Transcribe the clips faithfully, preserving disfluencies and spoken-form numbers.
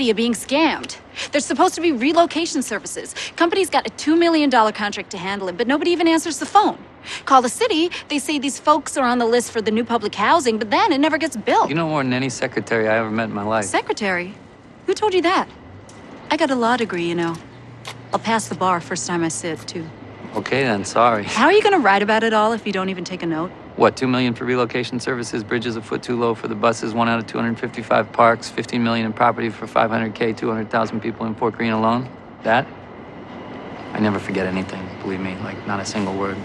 city are being scammed. There's supposed to be relocation services. Company's got a two million dollar contract to handle it, but nobody even answers the phone. Call the city, they say these folks are on the list for the new public housing, but then it never gets built. You know more than any secretary I ever met in my life. Secretary? Who told you that? I got a law degree, you know. I'll pass the bar first time I sit, too. Okay then, sorry. How are you gonna write about it all if you don't even take a note? What, two million for relocation services, bridges a foot too low for the buses, one out of two hundred fifty-five parks, fifteen million in property for five hundred K, two hundred thousand people in Fort Greene alone? That? I never forget anything, believe me, like not a single word.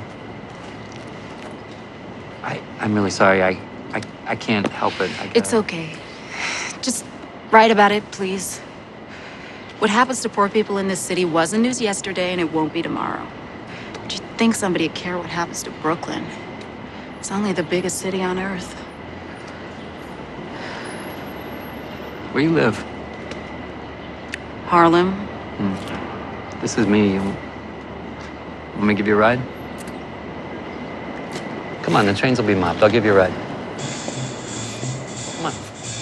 I, I'm really sorry, I, I, I can't help it. I gotta... It's okay. Just write about it, please. What happens to poor people in this city wasn't news yesterday and it won't be tomorrow. But you'd think somebody would care what happens to Brooklyn. It's only the biggest city on earth. Where you live? Harlem. Hmm. This is me. You want me to give you a ride? Come on, the trains will be mobbed. I'll give you a ride. Come on.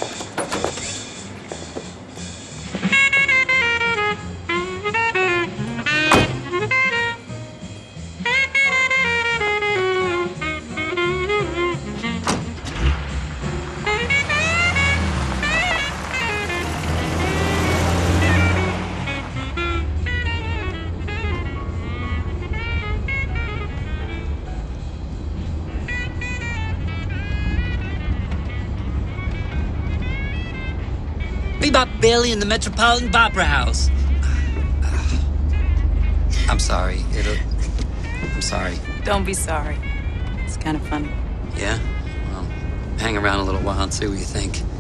Bebop Bailey in the Metropolitan Opera House. I'm sorry. It'll... I'm sorry. Don't be sorry. It's kind of funny. Yeah? Well, hang around a little while and see what you think.